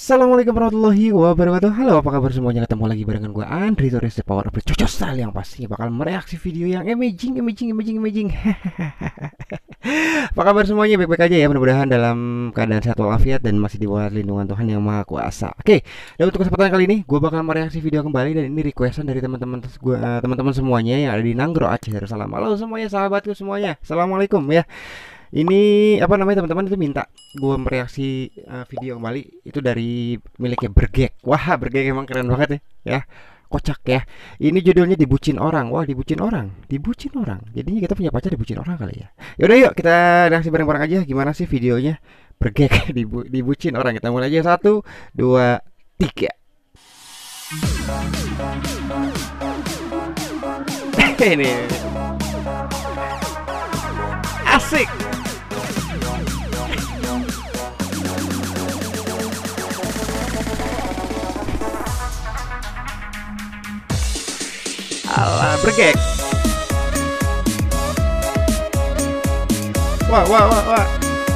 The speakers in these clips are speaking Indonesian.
Assalamualaikum warahmatullahi wabarakatuh. Halo, apa kabar semuanya? Ketemu lagi barengan gue Andri Torres, the power of the Cocok Style, yang pastinya bakal mereaksi video yang amazing. Apa kabar semuanya? Baik-baik aja ya, mudah-mudahan dalam keadaan sehat walafiat dan masih di bawah lindungan Tuhan Yang Maha Kuasa. Oke, dan untuk kesempatan kali ini gue bakal mereaksi video kembali, dan ini requestan dari teman-teman gue, teman-teman semuanya yang ada di Nanggro Aceh Darussalam. Halo semuanya, sahabatku semuanya. Assalamualaikum ya. Ini apa namanya, teman-teman itu minta gue mereaksi video kembali itu dari miliknya Bergek. Wah, Bergek emang keren banget ya. Kocak ya. Ini judulnya Dibucin Orang. Wah, dibucin orang, dibucin orang. Jadinya kita punya pacar dibucin orang kali ya. Yaudah, yuk kita reaksi bareng-bareng aja. Gimana sih videonya Bergek dibucin orang? Kita mulai aja. 1, 2, 3. Ini asik. Alah, Bergek. Wah, wah, wah, wah.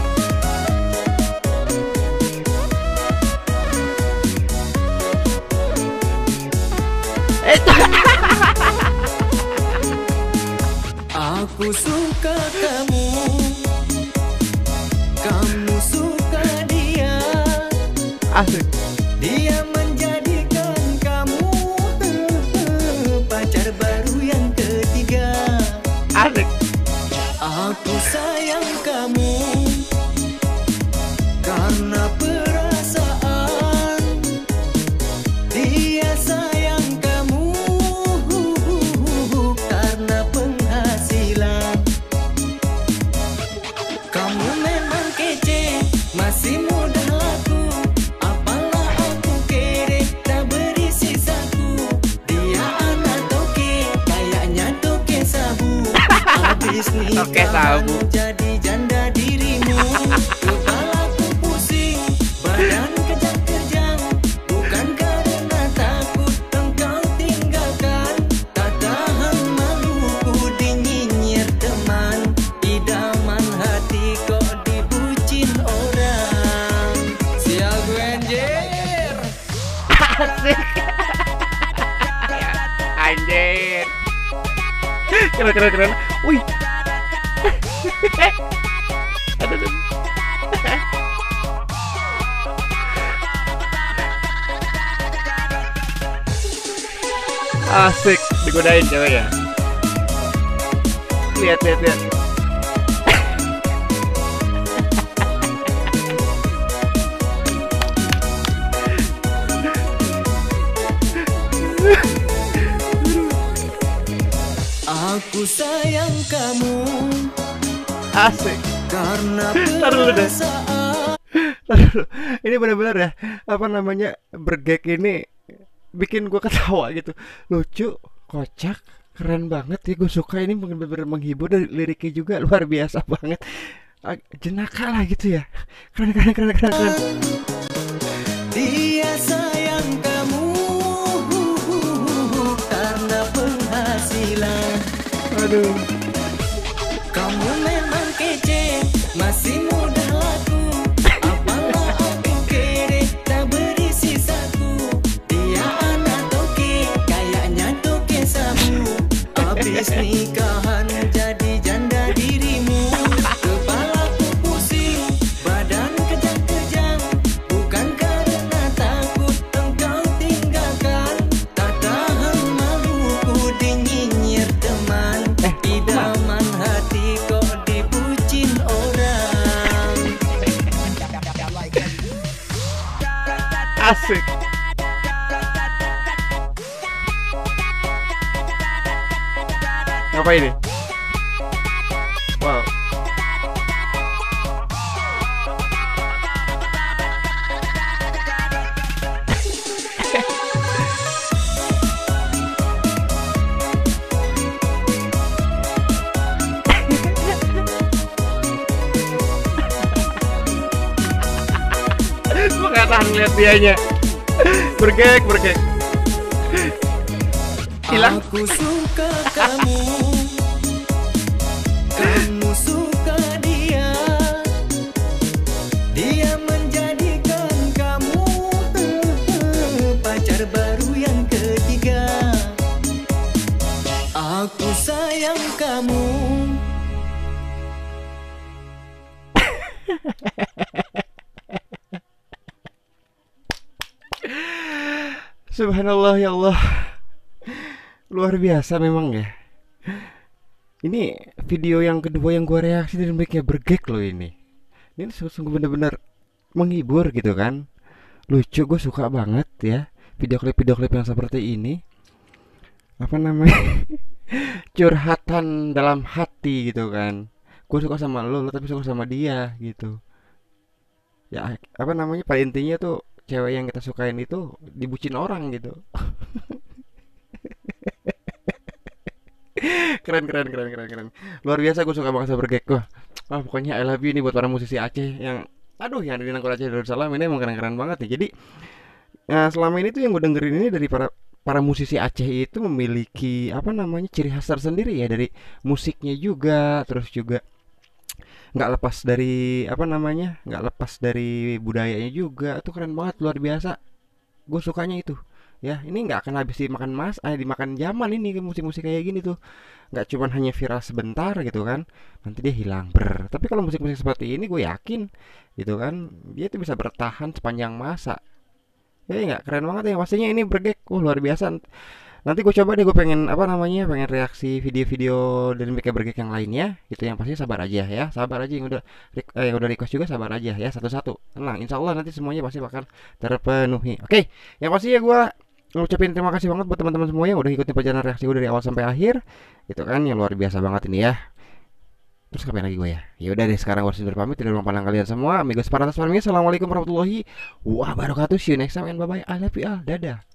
Aku suka kamu, kamu suka dia. Asik. Dia menjadikan kamu pacar baru yang ketiga. Asik. Aku sayang kamu karena perasaan. Dia sayang kamu karena penghasilan. Kamu memang kece, masih muda laku. Apalah aku kere, tak berisi saku. Dia anak toke, kayaknya toke sabu. Habis Toke nikahan sabu. jadi janda dirimu. Kepalaku pusing, badan kejang-kejang. Bukan karena takut engkau tinggalkan. Tak tahan maluku dinyinyir teman. Idaman hati kok dibucin orang. Sial gue anjir. Asik. Anjir. Keren, keren, keren. Wih. Aduh, aduh. Asik, digodain cewek ya. Lihat, lihat, lihat. Aku sayang kamu Asik. karena Taruh dulu deh. perasaan. Aduh, ini benar-benar ya, apa namanya, Bergek ini bikin gue ketawa gitu, lucu, kocak, keren banget ya. Gue suka ini, benar-benar menghibur, dan liriknya juga luar biasa banget. Jenaka lah gitu ya. Keren, keren, keren, keren, keren. Dia sayang kamu karena penghasilan. Aduh. Kamu memang kece, masih muda laku. Apalah aku kere, tak berisi saku. Dia anak toke, kayaknya toke sabu. Habis nikahan jadi janda dirimu. Kepalaku pusing, badan kejang-kejang. Bukan karena takut engkau tinggalkan. Tak tahan maluku dinyinyir teman. Idaman hati kok dibucin orang. Asik. Apa ini? Wow. Gue gak tahan ngeliat dianya. Bergek, bergek. Hilang. Aku suka kamu, kamu suka dia. Dia menjadikan kamu Subhanallah ya Allah, luar biasa memang ya. Ini video yang kedua yang gua reaksi dan mereka bergek loh ini. Ini sungguh bener-bener menghibur gitu kan. Lucu, gue suka banget ya video klip yang seperti ini. Apa namanya? Curhatan dalam hati gitu kan. Gue suka sama lo tapi suka sama dia gitu. Ya apa namanya? Pada intinya tuh cewek yang kita sukain itu dibucin orang gitu. Keren. Luar biasa, gue suka banget sama Bergek gue. Ah, pokoknya I love you ini buat para musisi Aceh yang aduh yang ada di Nangkul Aceh Darussalam ini emang keren-keren banget nih. Jadi selama ini tuh yang gue dengerin ini dari para para musisi Aceh itu memiliki apa namanya ciri khas tersendiri ya, dari musiknya juga, terus juga nggak lepas dari apa namanya, nggak lepas dari budayanya juga. Itu keren banget, luar biasa. Gue sukanya itu ya. Ini nggak akan habis dimakan dimakan zaman ini musik-musik kayak gini tuh. Nggak cuman hanya viral sebentar gitu kan, nanti dia hilang tapi kalau musik-musik seperti ini gue yakin gitu kan, dia tuh bisa bertahan sepanjang masa. Ya nggak, keren banget ya pastinya ini Bergek. Luar biasa. Nanti gue coba deh, gue pengen apa namanya, pengen reaksi video-video dari mereka Bergek yang lainnya gitu. Yang pasti sabar aja ya, sabar aja. Yang udah request juga sabar aja ya, satu-satu tenang, insya Allah nanti semuanya pasti bakal terpenuhi. Oke, yang pasti ya gue ngucapin terima kasih banget buat teman-teman semua yang udah ikutin perjalanan reaksi gue dari awal sampai akhir gitu kan, yang luar biasa banget ini ya. Terus kapan lagi gue ya? Ya udah deh, sekarang gue harus pamit dari ruang pandang kalian semua. Amigos paratas, assalamualaikum warahmatullahi wabarakatuh. See you next time and bye bye. I love you all. Dadah.